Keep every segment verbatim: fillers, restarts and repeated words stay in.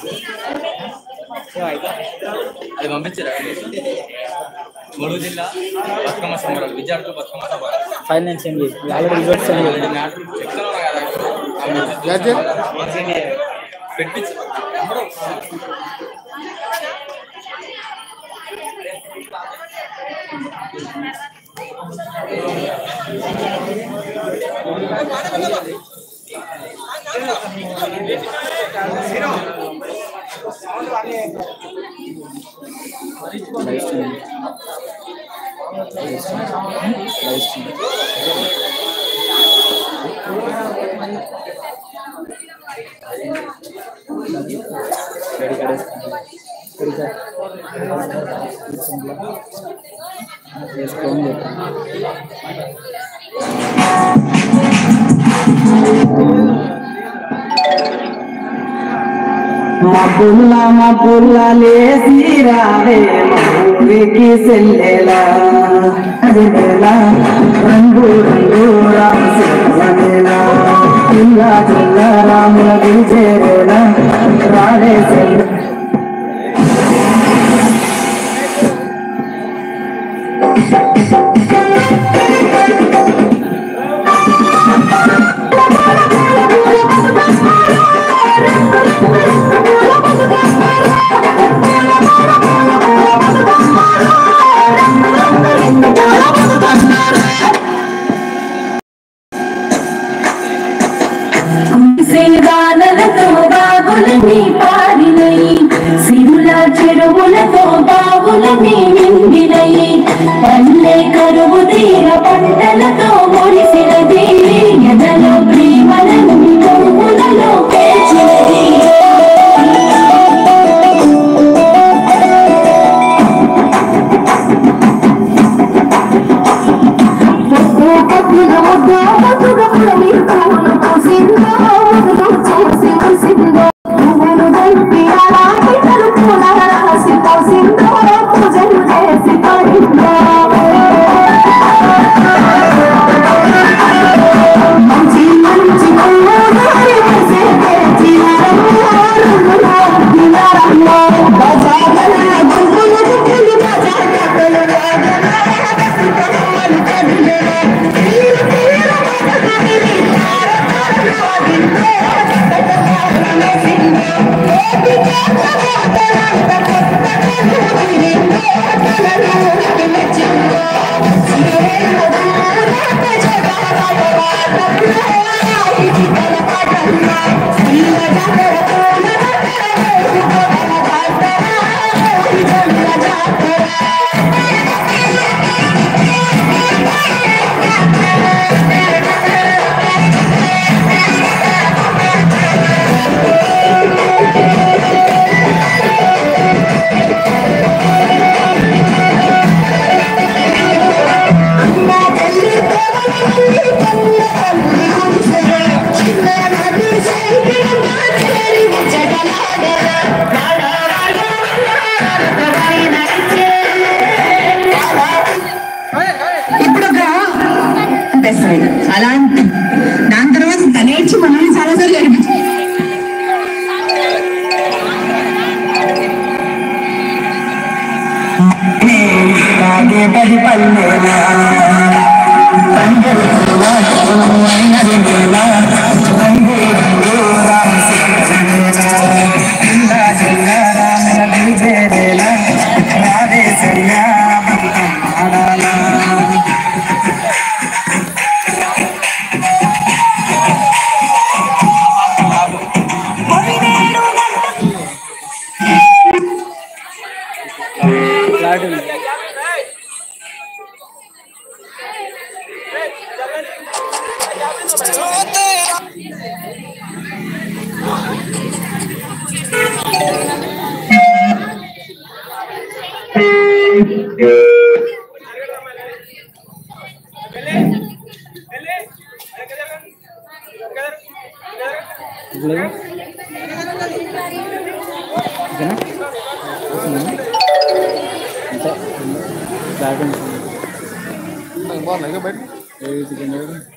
అది పంపించారా మూడు జిల్లా బతుకమ్మ సంబరాలు విద్యార్థులు బతుకమ్మ సంబరాలు ఫైనాన్స్ ఏంటి ఆల్రెడీ రిజల్ట్స్ పెట్టించు మబ్బుల్లా మబ్బుల్లా లేసి రావే ఊరికి సెల్లెలా అదిలా రంగు రంగు రామేలా జిల్లా జిల్లా రాముల గురిచేరేలా రావే సెల్ల సేదానలతో బాగులని పాడినై సిరుల చెరువులతో బాగులని నిండినై పల్లె కరువు తీర పంటలతో మురిసినది ఎదలో ప్రేమలను కొడుకులలో పేర్చినది అలాంటి దాని తర్వాత తనేడ్చి మనల్ని చాలాసార్లు అనిపించింది. బాగున్నాయిగా బయట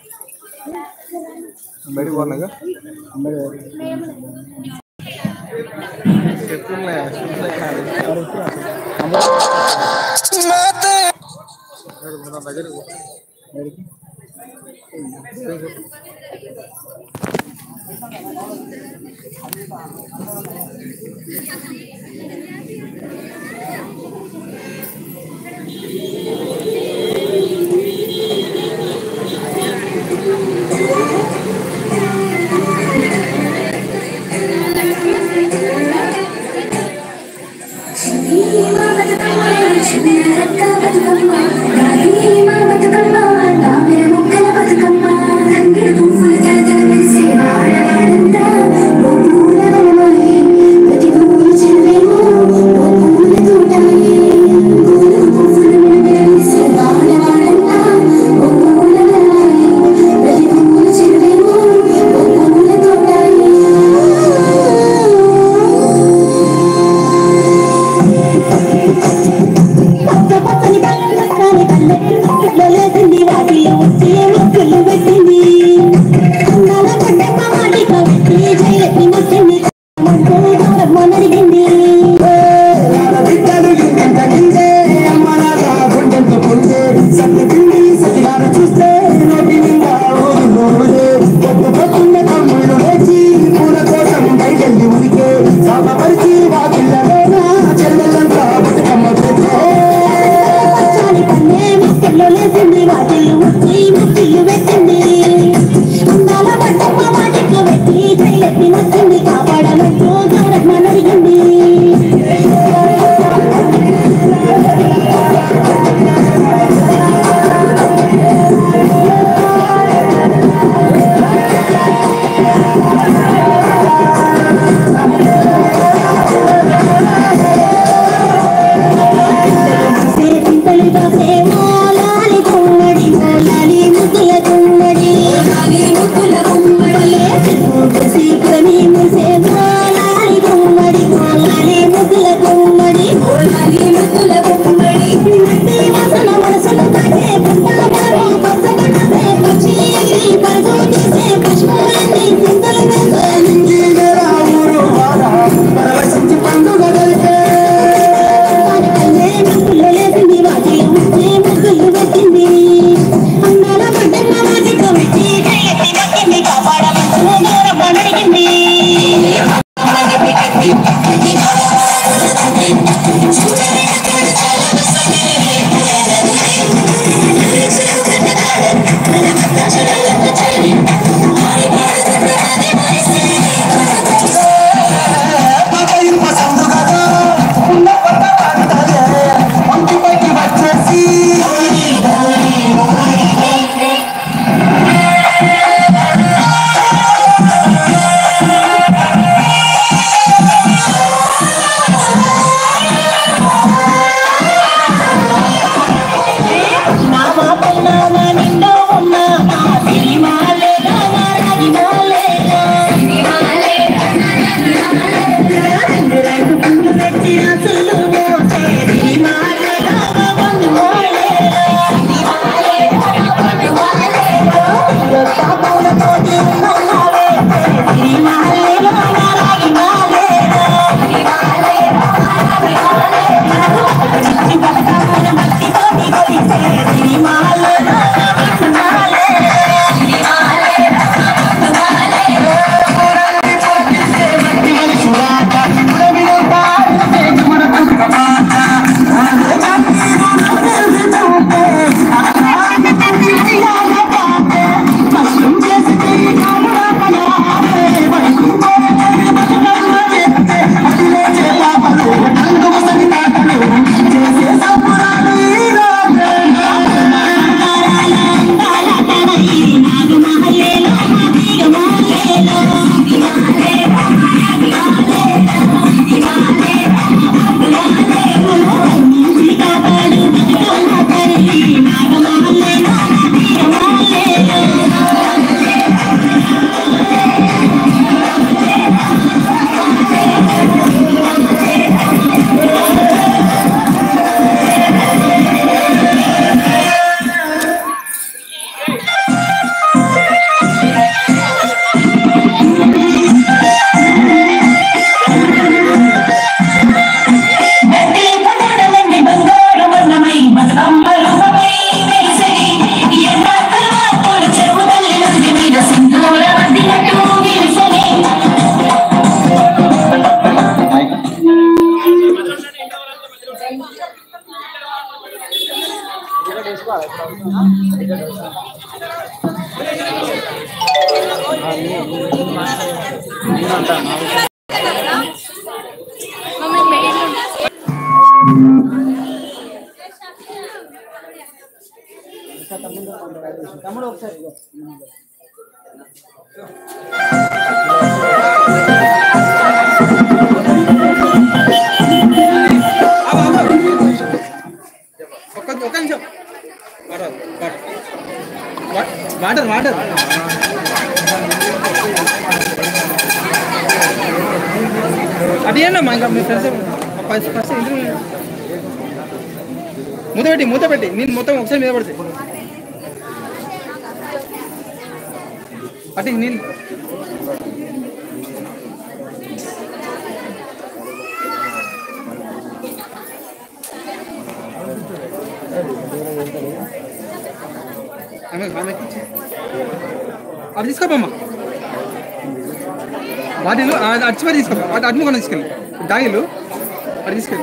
బయటకు బాగున్నాయిగా కాపాడాలంటూ మనరిగింది తమ్ముడు ఒకసారి ఒక నిమిషం వాటర్ వాటర్ అదేనా మా ఇంకా మీ ఫ్రెండ్స్ ఫస్ట్ ఫస్ట్ ఇంటర్వ్యూ మూత పెట్టి మూత పెట్టి నేను మొత్తం ఒకసారి మీద పడితే అటు నేను అది తీసుకోమ్మా వాటిలో అచ్చి మరి తీసుకో అటు అడ్ముకొని తీసుకెళ్ళి డాయిలు అది తీసుకెళ్ళి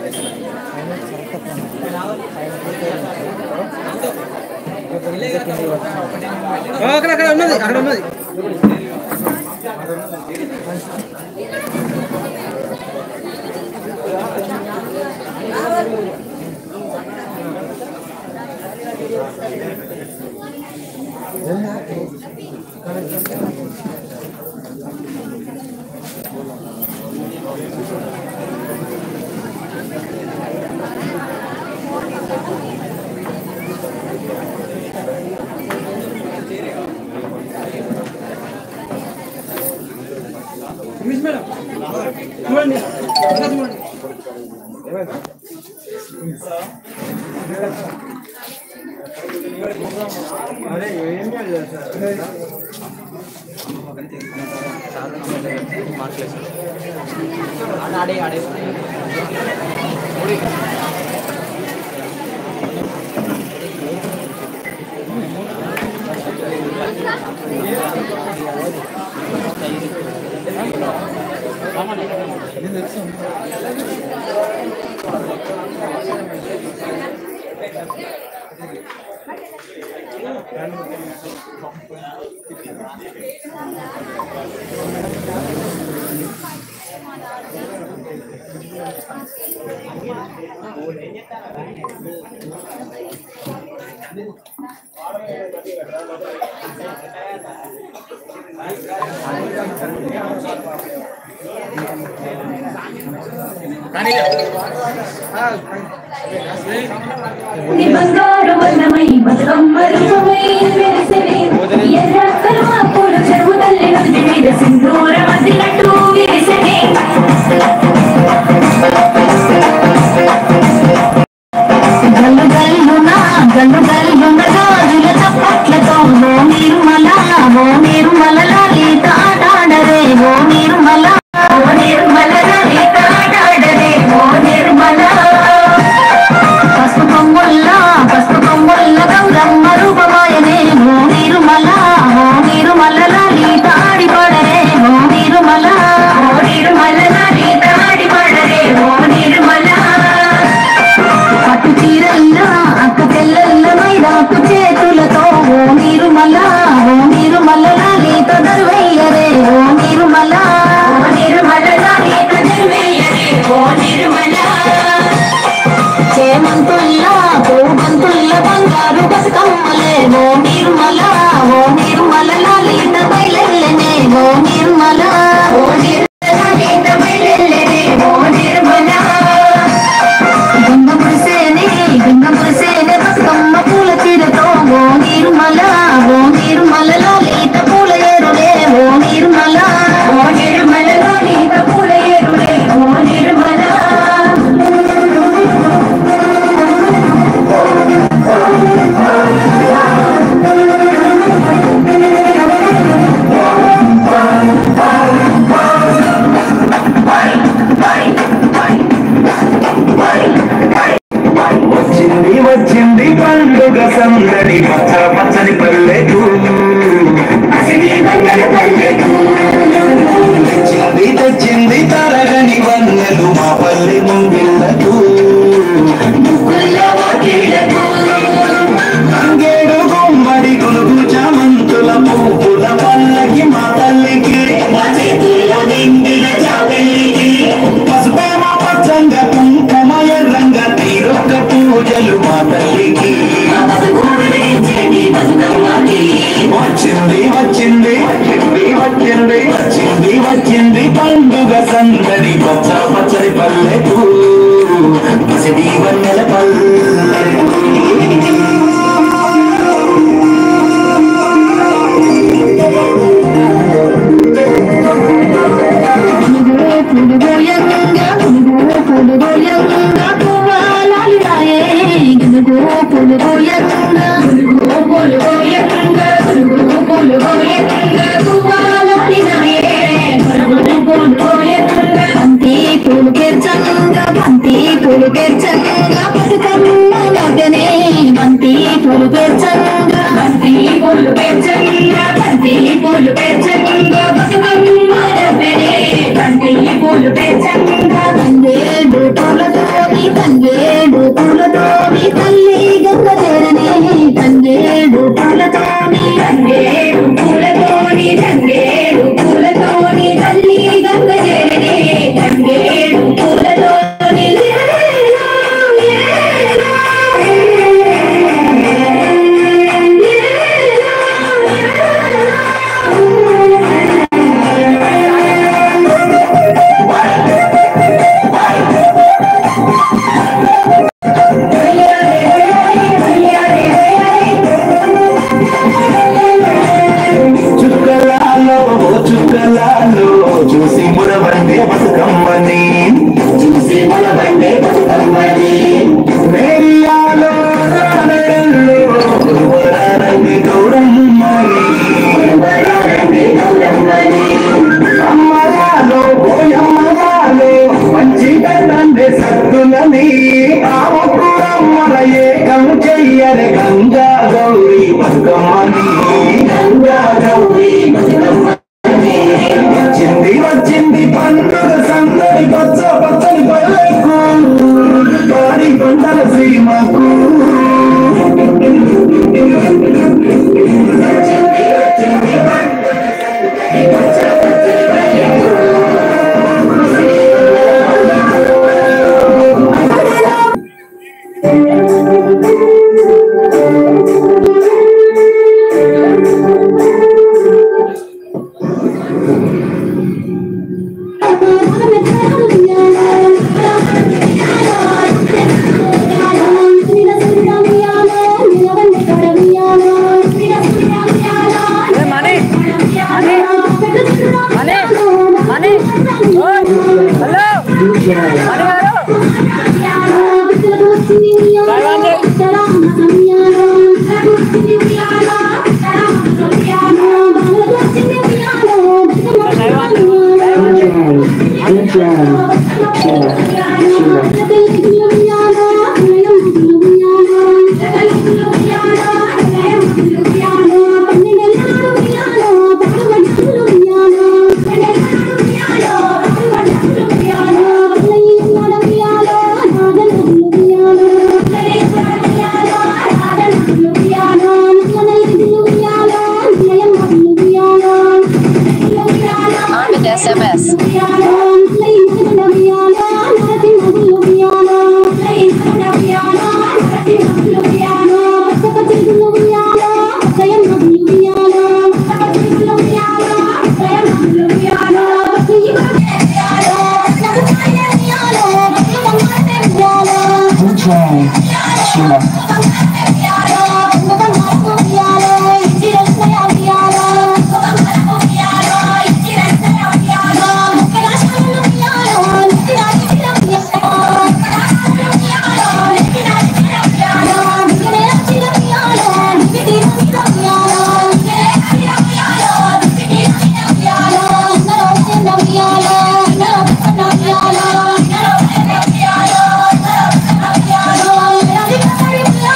అక్కడ అక్కడ ఉన్నది అక్కడ ఉన్నది మేడం చూడండి అరే ఏం చేయాలి సార్ ఆడే ఆడే బంగారు వర్ణమై బతుకమ్మ రూపమై వెలిసెనే ఎర్ర కలువ పూల చెరువు తల్లి నది మీద సింధూర మదినట్టు విరిసెనే గల్లు గల్లున గల్లు గల్లున గాజుల చప్పట్లతో ఓ నిర్మల ఓ నిర్మల లలిత ఆడాడరే ఓ నిర్మల ఓ నిర్మల లలిత ఆడాడరే ఓ నిర్మల పసుపు కొమ్ముల్ల పసుపు కొమ్ముల్ల గౌరమ్మ రూపమాయనే ఓ నిర్మల ఓ నిర్మల లలిత ఆడి పడరే ఓ నిర్మల ఓ నిర్మల లలిత ఆడి పడరే ఓ నిర్మల పట్టు చీరల్లో అక్క చెల్లెల్ల మైదాకు చేతులతో ఓ నిర్మల ఓ నిర్మల లలిత దర్వయ్యరే ఓ నిర్మల ఓ నిర్మల లలిత దర్వయ్యరే ఓ నిర్మల చేమంతుల్లా పూబంతుల్ల బంగారు బతుకమ్మలే ఓ నిర్మల ఓ నిర్మల లలిత బయలెల్లనే ఓ నిర్మల ఓ నిర్మల లలిత బయలెల్లనే ఓ నిర్మల గంగపురిసేనే గంగపురిసేనే బతుకమ్మ పూల తీరతో ఓ నిర్మల ఓ నిర్మల లలిత పూల ఏరులే ఓ నిర్మల ఓ నిర్మల లలిత పూల ఏరులే ఓ నిర్మల వచ్చింది వచ్చింది పండుగ సందడి పచ్చ పచ్చని పల్లెకు తెచ్చింది తెచ్చింది తరగని వన్నెలు మా పల్లె ముంగిళ్ళకు అంగేడు గుమ్మడి గులుగు చామంతుల పువ్వుల పల్లకి మా తల్లికి పసుపేమ పచ్చంగా కుంకుమ ఎర్రంగా తీరొక్క పూజలు మా తల్లికి పచ్చ పచ్చని పల్లెకు పసిడి వన్నెల పల్లెకు బంతి పూలు పేర్చంగా బంతి పూలు పేర్చంగా బతుకమ్మ నవ్వనే బంతి పూలు పేర్చంగా బంతి పూలు పేర్చంగా బంతి పూలు పేర్చంగా బతుకమ్మ నవ్వనే బంతి పూలు పేర్చంగా తంగేడు పూలతోని తంగేడు పూలతోని తల్లి గంగ చేరనే తంగేడు పూలతోని తంగేడు పూలతోని తంగేడు పూలతోని తల్లి గంగ చేరనే తంగేడు పూలతోని చూసి మురవండే బతుకమ్మని చూసి మురవండే బతుకమ్మని మేరియాలో రానెల్లో వరారంగి గౌరమ్మని వరారంగి గౌరమ్మని అమ్మగాలో పోయమ్మగాలో మంచి కన్నందే సత్తులని ఆవుకురమ్మల ఏకం చెయ్యని గంగా గౌరీ బతుకమ్మని గంగా గౌరీ బతుకమ్మ వచ్చింది వచ్చింది పండుగ సందడి పచ్చ పచ్చని పల్లెకు వారి కొండల శ్రీమకు S M S. Yeah.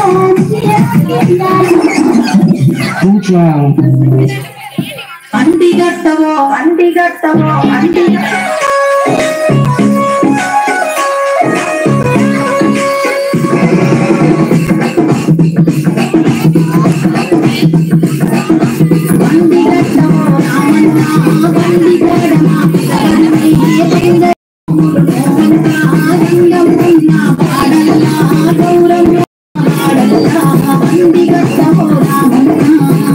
అంటి గట్టవో అంటి గట్టవో అంటి బండి గట్టవో రామన్నా బండి గడమా గంగం ఉన్న పాడల్లా గౌరవ పాడల్లా బండి గట్టవో రామన్నా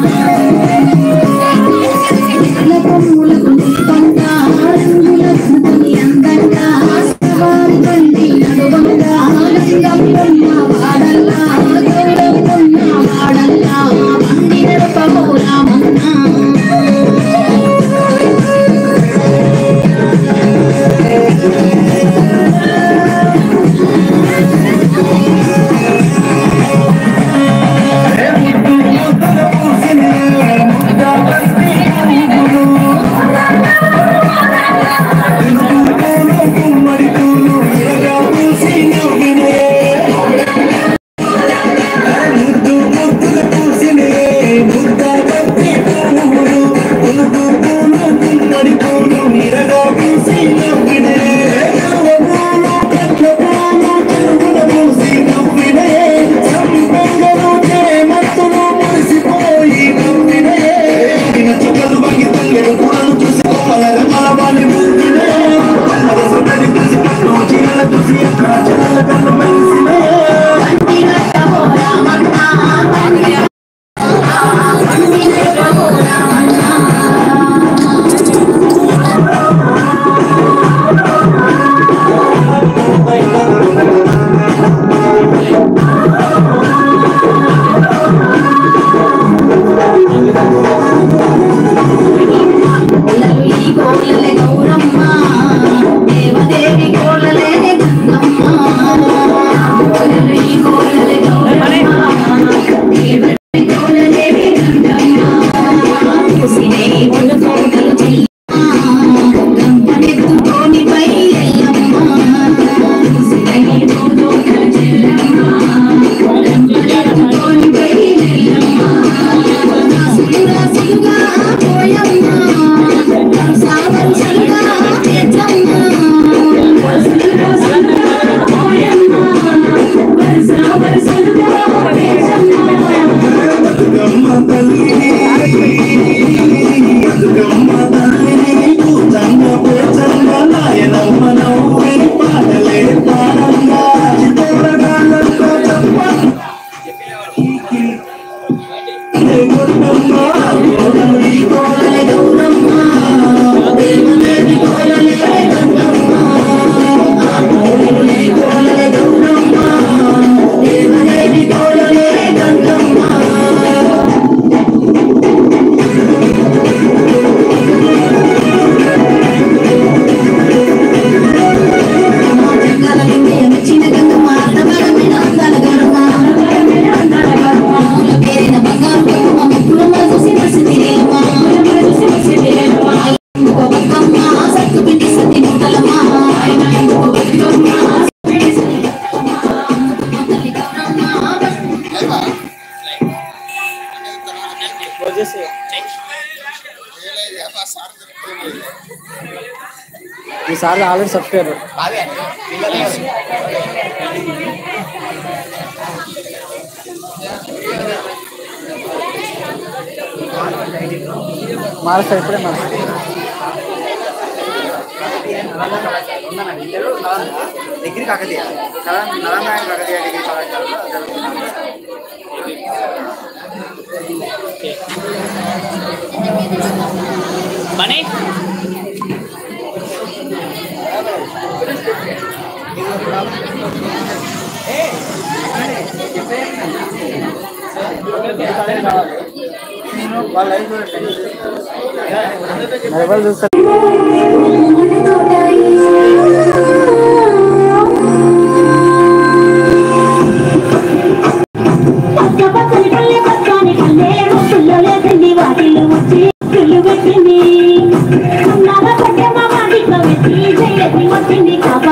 సార్ ఆల్రెడీ సబ్స్క్రైబర్ మారుస్తా ఇప్పుడే మారుస్తా డిగ్రీ కాకతీయ నలంగాణ కాకతీయ డిగ్రీ కళాశాలలో మనీ మొబైల్ చూస్తా వచ్చింది కాబట్టి